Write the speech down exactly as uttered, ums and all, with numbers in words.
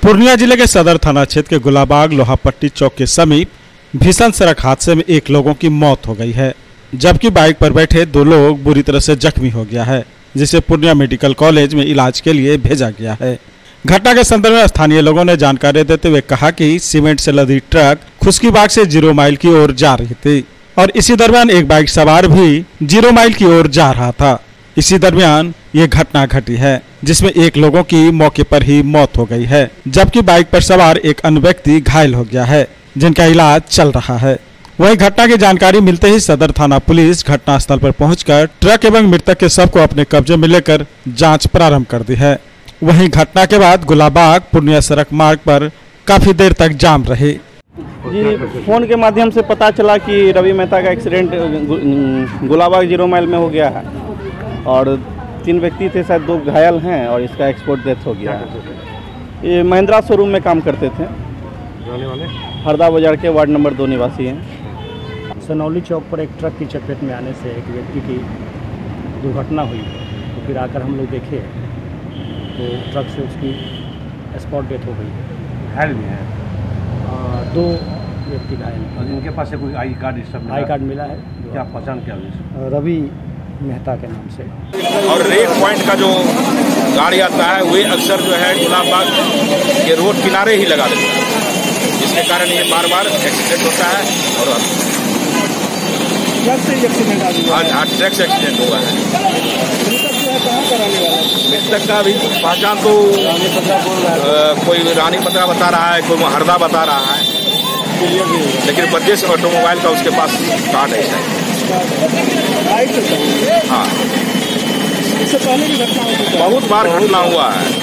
पूर्णिया जिले के सदर थाना क्षेत्र के गुलाबाग लोहापट्टी चौक के समीप भीषण सड़क हादसे में एक लोगों की मौत हो गई है, जबकि बाइक पर बैठे दो लोग बुरी तरह से जख्मी हो गया है, जिसे पूर्णिया मेडिकल कॉलेज में इलाज के लिए भेजा गया है। घटना के संदर्भ में स्थानीय लोगों ने जानकारी देते हुए कहा कि सीमेंट से लदी ट्रक खुशकीबाग से जीरो माइल की ओर जा रही थी और इसी दरमियान एक बाइक सवार भी जीरो माइल की ओर जा रहा था। इसी दरमियान ये घटना घटी है, जिसमें एक लोगों की मौके पर ही मौत हो गई है, जबकि बाइक पर सवार एक अन्य व्यक्ति घायल हो गया है, जिनका इलाज चल रहा है। वहीं घटना की जानकारी मिलते ही सदर थाना पुलिस घटनास्थल पर पहुंचकर ट्रक एवं मृतक के शव को अपने कब्जे में लेकर जांच प्रारंभ कर दी है। वहीं घटना के बाद गुलाबाग पूर्णिया सड़क मार्ग पर काफी देर तक जाम रहे। जी, फोन के माध्यम से पता चला कि रवि मेहता का एक्सीडेंट गुलाबाग जीरो माइल में हो गया है और तीन व्यक्ति थे, शायद दो घायल हैं और इसका एक्सपोर्ट डेथ हो गया है। ये महिंद्रा शोरूम में काम करते थे, रहने वाले हरदा बाजार के वार्ड नंबर दो निवासी हैं। सनौली चौक पर एक ट्रक की चपेट में आने से एक व्यक्ति की दुर्घटना हुई, तो फिर आकर हम लोग देखे तो ट्रक से उसकी स्पॉट डेथ हो गई। घायल भी है, दो व्यक्ति घायल। और इनके पास से कोई आई कार्ड इस सब आई कार्ड मिला है। क्या पहचान क्या हुई? रवि मेहता के नाम से। और रेड पॉइंट का जो गाड़ी आता है वे अक्सर जो है गुलाबाग के रोड किनारे ही लगा देता है, जिसके कारण ये बार बार एक्सीडेंट होता है। और ट्रक से एक्सीडेंट आज आज ट्रक से एक्सीडेंट हुआ है। मृतक का भी पहचान तो आ, कोई रानी पत्रा बता रहा है, कोई हरदा बता रहा है, लेकिन प्रदेश ऑटोमोबाइल का उसके पास कार्ड है शायद। हाँ, इससे पहले भी घटना हो चुका है। बहुत बार घटना हुआ है।